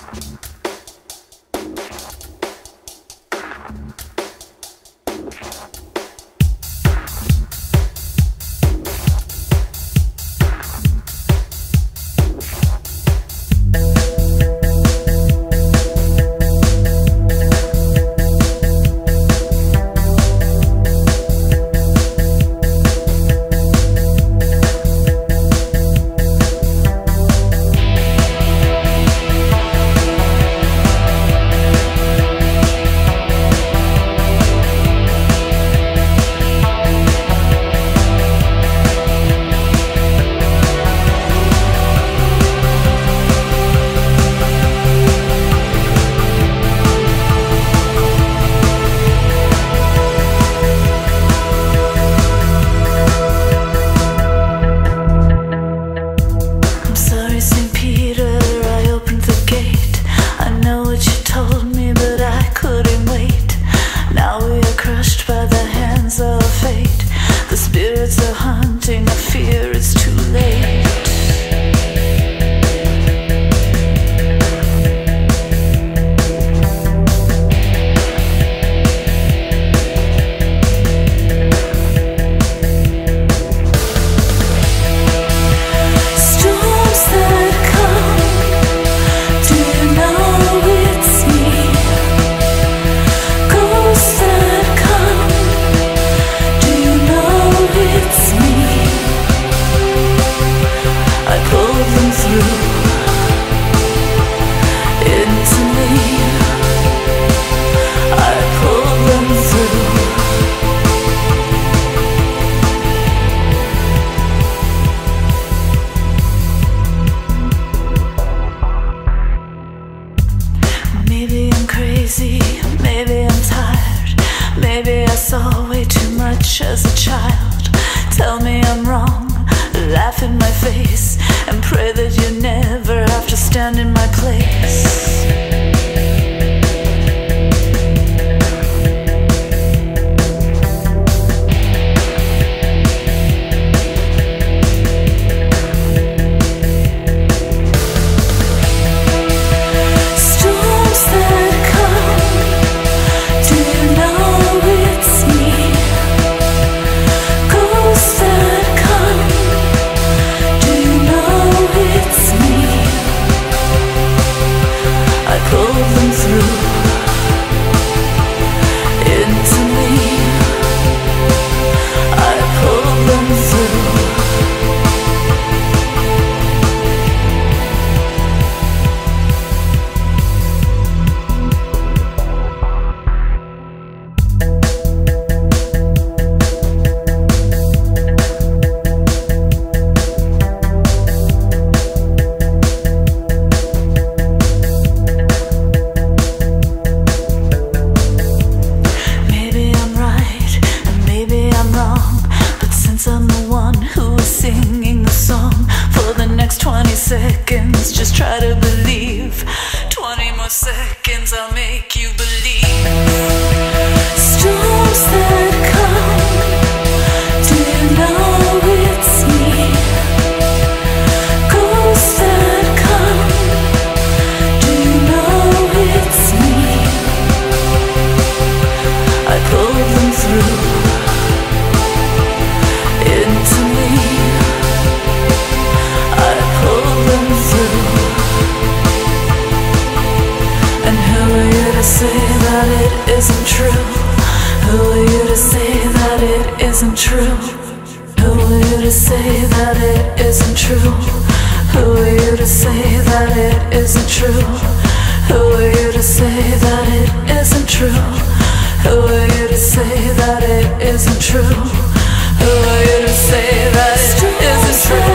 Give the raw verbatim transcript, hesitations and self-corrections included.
As a child, tell me I'm wrong, laugh in my face, and pray that you never have to stand in my place. Seconds, just try to believe. Twenty more seconds, I'll make you believe. Storms that come, do you know it's me? Ghosts that come, do you know it's me? I pull them through into me. Say that it isn't true. Who are you to say that it isn't true? Who are you to say that it isn't true? Who are you to say that it isn't true? Who are you to say that it isn't true? Who are you to say that it isn't true? Who are you to say that it isn't true?